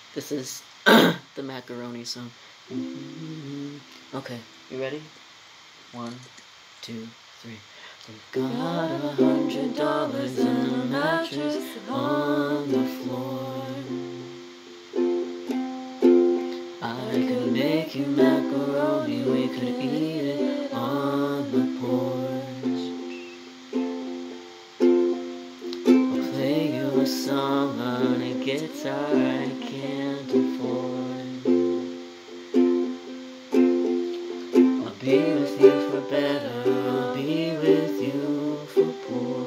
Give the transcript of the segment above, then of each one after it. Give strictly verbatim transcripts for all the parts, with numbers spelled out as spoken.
This is the macaroni song. Okay, you ready? One, two, three. Got a hundred dollars in a mattress on the floor. I could make you macaroni, we could eat it on the porch. I'll play you a song on a guitar I can't afford. I'll be with you for better, I'll be with you for poor.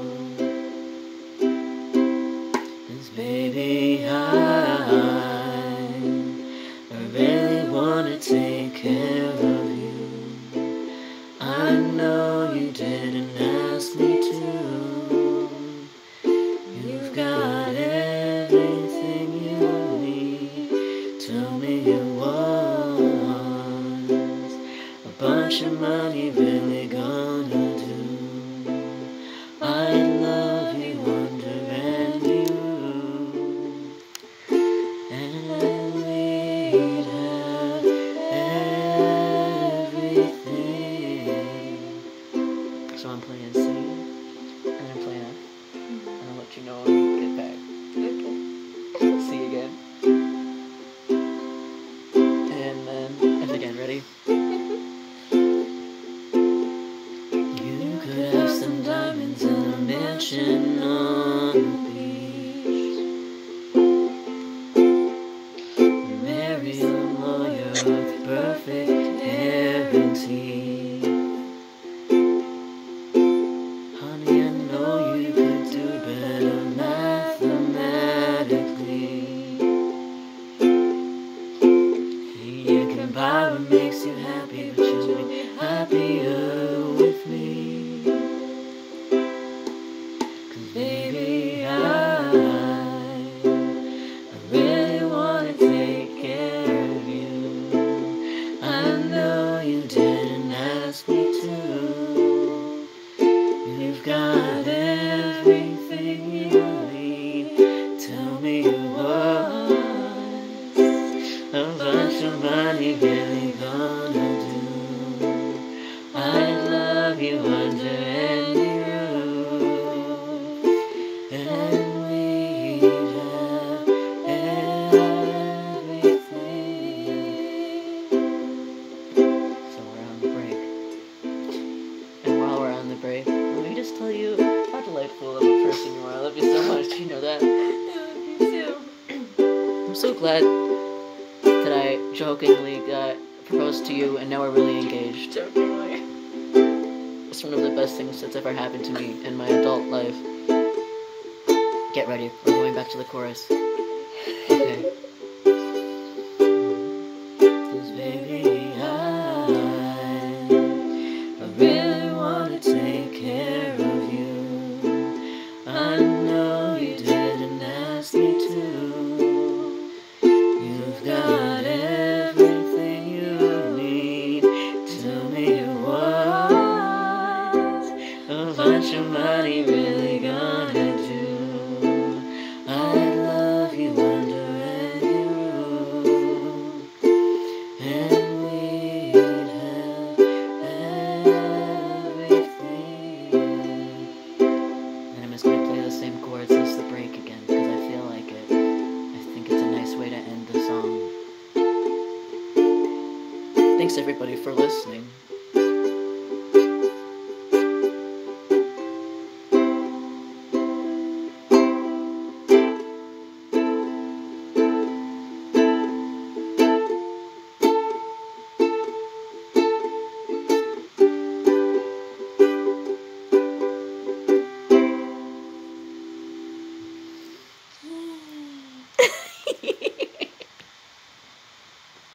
'Cause baby, I, I really wanna take care of you. I know you didn't ask me to. You've got everything you need. Tell me you want a bunch of money, really gonna do. I love you under any roof, and we'd have everything. So I'm playing C, and I'm playing F, and I'll let you know when we get back. Okay. C again. And then F again, ready? You could have some diamonds in a mansion on the beach. Marry a lawyer with perfect hair and teeth. Honey, I know you could do better mathematically. You can buy what makes you happy, but you'll be happier with me. 'Cause baby, I, I really wanna take care of you. I know you didn't ask me to. You've got everything you need. Tell me what a bunch of money really gonna do. I love you under any roof, and we'd have everything. So we're on the break. And while we're on the break, let me just tell you how delightful of a person you are. I love you so much. You know that? I love you too. I'm so glad that I jokingly got proposed to you and now we're really engaged. Jokingly. It's one of the best things that's ever happened to me in my adult life. Get ready. We're going back to the chorus. Okay. 'Cause baby, I, I really wanna take care of you. I know you didn't ask me to. You've got everything you need. Tell me what a bunch of money really gonna do. I love you under any roof, and we'd have everything. And I'm just gonna play the same chords as the break again because I feel like it. I think it's a nice way to end the song. Thanks everybody for listening.